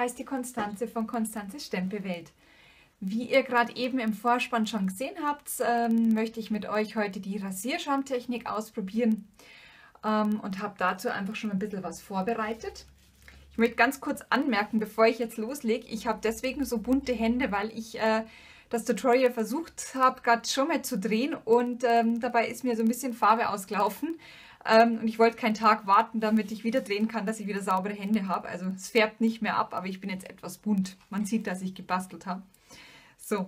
heißt die Konstanze von Konstanzes Stempelwelt. Wie ihr gerade eben im Vorspann schon gesehen habt, möchte ich mit euch heute die Rasierschaumtechnik ausprobieren und habe dazu einfach schon ein bisschen was vorbereitet. Ich möchte ganz kurz anmerken, bevor ich jetzt loslege, ich habe deswegen so bunte Hände, weil ich das Tutorial versucht habe, gerade schon mal zu drehen und dabei ist mir so ein bisschen Farbe ausgelaufen. Und ich wollte keinen Tag warten, damit ich wieder drehen kann, dass ich wieder saubere Hände habe. Also es färbt nicht mehr ab, aber ich bin jetzt etwas bunt. Man sieht, dass ich gebastelt habe. So,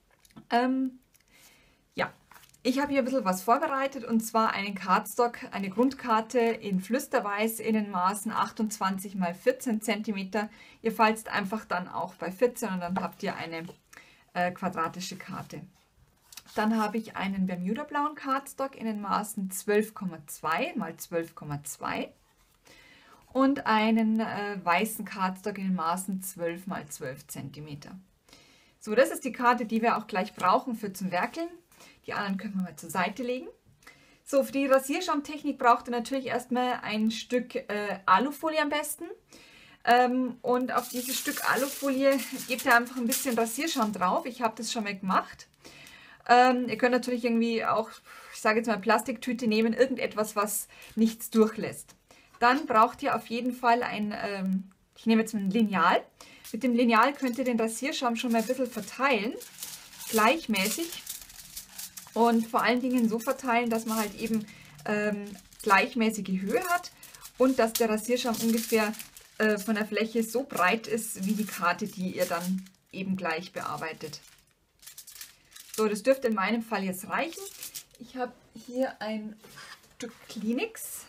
ja, ich habe hier ein bisschen was vorbereitet und zwar einen Cardstock, eine Grundkarte in Flüsterweiß in den Maßen 28 x 14 cm. Ihr falzt einfach dann auch bei 14 und dann habt ihr eine quadratische Karte. Dann habe ich einen Bermuda-blauen Cardstock in den Maßen 12,2 x 12,2 und einen weißen Cardstock in den Maßen 12 x 12 cm. So, das ist die Karte, die wir auch gleich brauchen für zum Werkeln. Die anderen können wir mal zur Seite legen. So, für die Rasierschaumtechnik braucht ihr natürlich erstmal ein Stück Alufolie am besten. Und auf dieses Stück Alufolie gebt ihr einfach ein bisschen Rasierschaum drauf. Ich habe das schon mal gemacht. Ihr könnt natürlich irgendwie auch, ich sage jetzt mal, Plastiktüte nehmen, irgendetwas, was nichts durchlässt. Dann braucht ihr auf jeden Fall ein, ich nehme jetzt ein Lineal. Mit dem Lineal könnt ihr den Rasierschaum schon mal ein bisschen verteilen, gleichmäßig. Und vor allen Dingen so verteilen, dass man halt eben gleichmäßige Höhe hat und dass der Rasierschaum ungefähr von der Fläche so breit ist, wie die Karte, die ihr dann eben gleich bearbeitet. So, das dürfte in meinem Fall jetzt reichen. Ich habe hier ein Stück Kleenex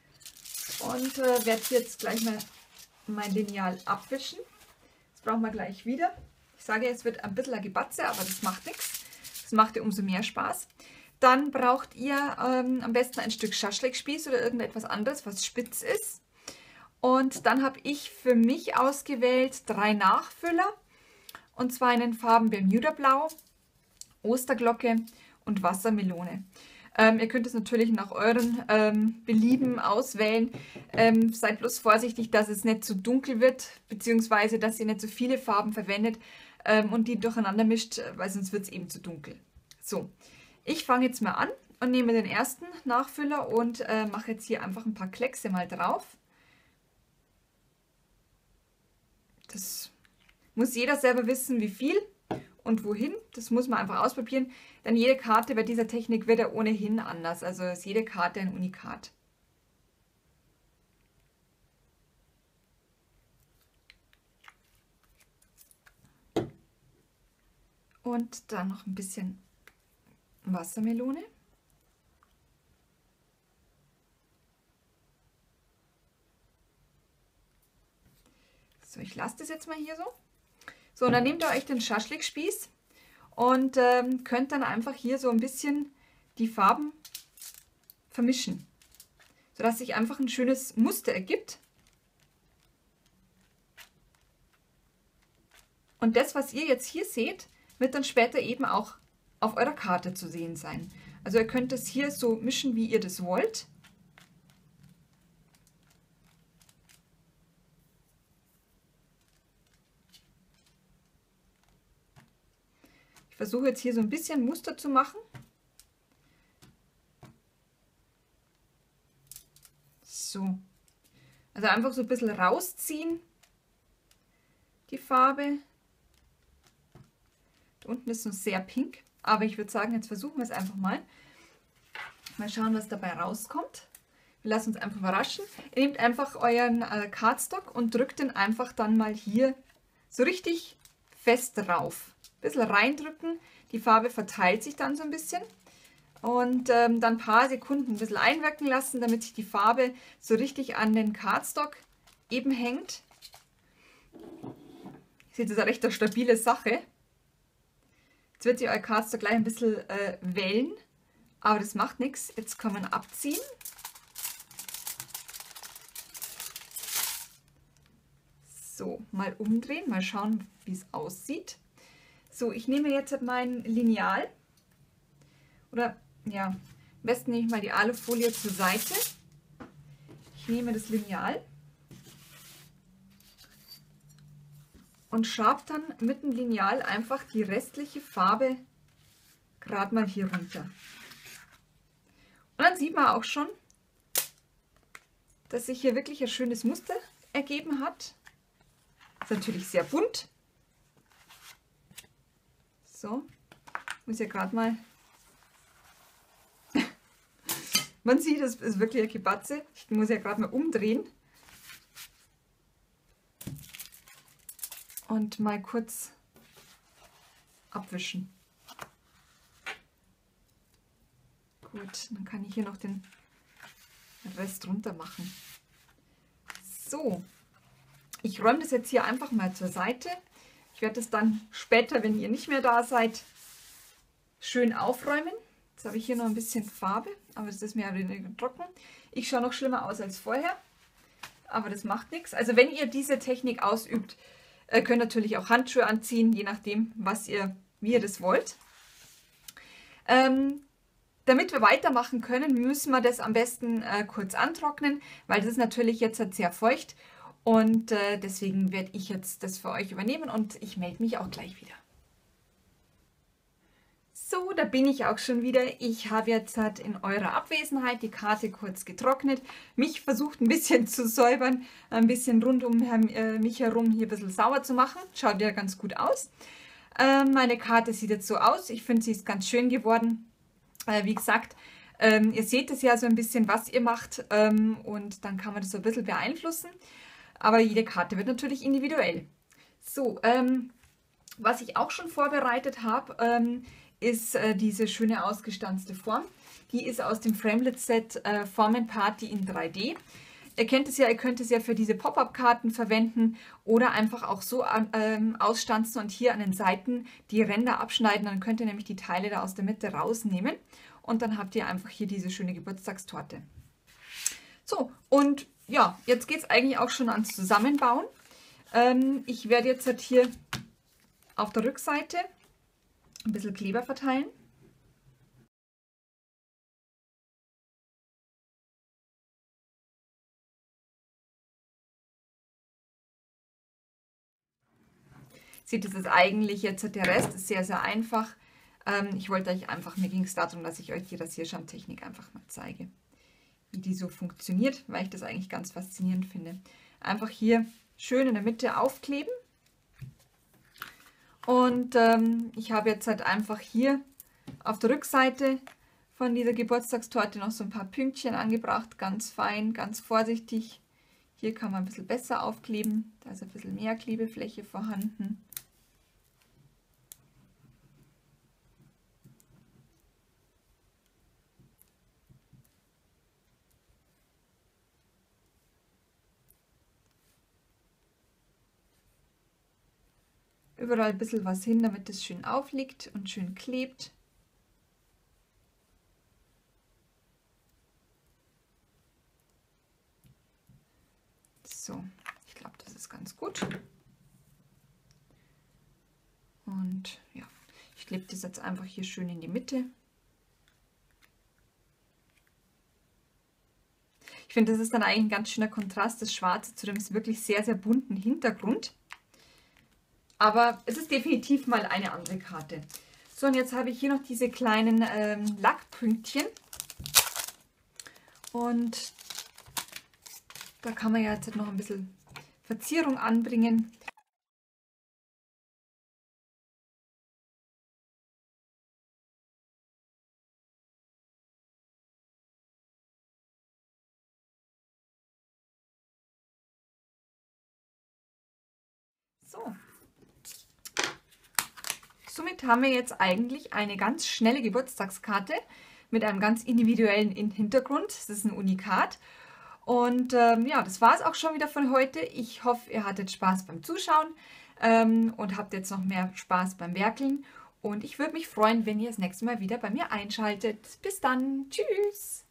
und werde jetzt gleich mal mein Lineal abwischen. Das brauchen wir gleich wieder. Ich sage, es wird ein bisschen ein Gebatze, aber das macht nichts. Das macht ja umso mehr Spaß. Dann braucht ihr am besten ein Stück Schaschlikspieß oder irgendetwas anderes, was spitz ist. Und dann habe ich für mich ausgewählt 3 Nachfüller. Und zwar in den Farben Bermuda Blau, Osterglocke und Wassermelone. Ihr könnt es natürlich nach euren Belieben auswählen. Seid bloß vorsichtig, dass es nicht zu dunkel wird, beziehungsweise dass ihr nicht so viele Farben verwendet und die durcheinander mischt, weil sonst wird es eben zu dunkel. So, ich fange jetzt mal an und nehme den ersten Nachfüller und mache jetzt hier einfach ein paar Kleckse mal drauf. Das muss jeder selber wissen, wie viel und wohin. Das muss man einfach ausprobieren, denn jede Karte bei dieser Technik wird ja ohnehin anders. Also ist jede Karte ein Unikat. Und dann noch ein bisschen Wassermelone. So, ich lasse das jetzt mal hier so. So, und dann nehmt ihr euch den Schaschlikspieß und könnt dann einfach hier so ein bisschen die Farben vermischen, sodass sich einfach ein schönes Muster ergibt. Und das, was ihr jetzt hier seht, wird dann später eben auch auf eurer Karte zu sehen sein. Also ihr könnt es hier so mischen, wie ihr das wollt. Ich versuche jetzt hier so ein bisschen Muster zu machen. So. Also einfach so ein bisschen rausziehen, die Farbe. Da unten ist noch sehr pink, aber ich würde sagen, jetzt versuchen wir es einfach mal. Mal schauen, was dabei rauskommt. Wir lassen uns einfach überraschen. Ihr nehmt einfach euren Cardstock und drückt den einfach dann mal hier so richtig fest drauf. Ein bisschen reindrücken, die Farbe verteilt sich dann so ein bisschen und dann ein paar Sekunden ein bisschen einwirken lassen, damit sich die Farbe so richtig an den Cardstock eben hängt. Ihr seht, das ist eine recht stabile Sache. Jetzt wird sich euer Cardstock gleich ein bisschen wellen, aber das macht nichts. Jetzt kann man abziehen. So, mal umdrehen, mal schauen, wie es aussieht. So, ich nehme jetzt mein Lineal oder ja, am besten nehme ich mal die Alufolie zur Seite. Ich nehme das Lineal und schraube dann mit dem Lineal einfach die restliche Farbe gerade mal hier runter. Und dann sieht man auch schon, dass sich hier wirklich ein schönes Muster ergeben hat. Ist natürlich sehr bunt. So, muss ja gerade mal. Man sieht, es ist wirklich eine Gebatze. Ich muss ja gerade mal umdrehen. Und mal kurz abwischen. Gut, dann kann ich hier noch den Rest runter machen. So, ich räume das jetzt hier einfach mal zur Seite. Ich werde das dann später, wenn ihr nicht mehr da seid, schön aufräumen. Jetzt habe ich hier noch ein bisschen Farbe, aber das ist mir weniger trocken. Ich schaue noch schlimmer aus als vorher, aber das macht nichts. Also wenn ihr diese Technik ausübt, könnt natürlich auch Handschuhe anziehen, je nachdem, wie ihr das wollt. Damit wir weitermachen können, müssen wir das am besten kurz antrocknen, weil das ist natürlich jetzt sehr feucht und deswegen werde ich jetzt das für euch übernehmen und ich melde mich auch gleich wieder. So, da bin ich auch schon wieder. Ich habe jetzt in eurer Abwesenheit die Karte kurz getrocknet, mich versucht ein bisschen zu säubern, ein bisschen rund um mich herum hier ein bisschen sauber zu machen. Schaut ja ganz gut aus. Meine Karte sieht jetzt so aus. Ich finde, sie ist ganz schön geworden. Wie gesagt, ihr seht es ja so ein bisschen, was ihr macht und dann kann man das so ein bisschen beeinflussen. Aber jede Karte wird natürlich individuell. So, was ich auch schon vorbereitet habe, ist diese schöne ausgestanzte Form. Die ist aus dem Framelit-Set Formenparty in 3D. Ihr kennt es ja, ihr könnt es ja für diese Pop-Up-Karten verwenden oder einfach auch so ausstanzen und hier an den Seiten die Ränder abschneiden. Dann könnt ihr nämlich die Teile da aus der Mitte rausnehmen und dann habt ihr einfach hier diese schöne Geburtstagstorte. So, und ja, jetzt geht es eigentlich auch schon ans Zusammenbauen. Ich werde jetzt halt hier auf der Rückseite ein bisschen Kleber verteilen. Seht, das ist eigentlich jetzt der Rest, ist sehr, sehr einfach. Ich wollte euch einfach, mir ging es darum, dass ich euch die Rasierschamtechnik einfach mal zeige, wie die so funktioniert, weil ich das eigentlich ganz faszinierend finde. Einfach hier schön in der Mitte aufkleben. Und ich habe jetzt halt einfach hier auf der Rückseite von dieser Geburtstagstorte noch so ein paar Pünktchen angebracht, ganz fein, ganz vorsichtig. Hier kann man ein bisschen besser aufkleben, da ist ein bisschen mehr Klebefläche vorhanden. Überall ein bisschen was hin, damit es schön aufliegt und schön klebt. So, ich glaube, das ist ganz gut. Und ja, ich klebe das jetzt einfach hier schön in die Mitte. Ich finde, das ist dann eigentlich ein ganz schöner Kontrast, das Schwarze zu dem wirklich sehr, sehr bunten Hintergrund. Aber es ist definitiv mal eine andere Karte. So, und jetzt habe ich hier noch diese kleinen Lackpünktchen. Und da kann man ja jetzt noch ein bisschen Verzierung anbringen. So. Somit haben wir jetzt eigentlich eine ganz schnelle Geburtstagskarte mit einem ganz individuellen Hintergrund. Das ist ein Unikat. Und ja, das war es auch schon wieder von heute. Ich hoffe, ihr hattet Spaß beim Zuschauen und habt jetzt noch mehr Spaß beim Werkeln. Und ich würde mich freuen, wenn ihr das nächste Mal wieder bei mir einschaltet. Bis dann. Tschüss.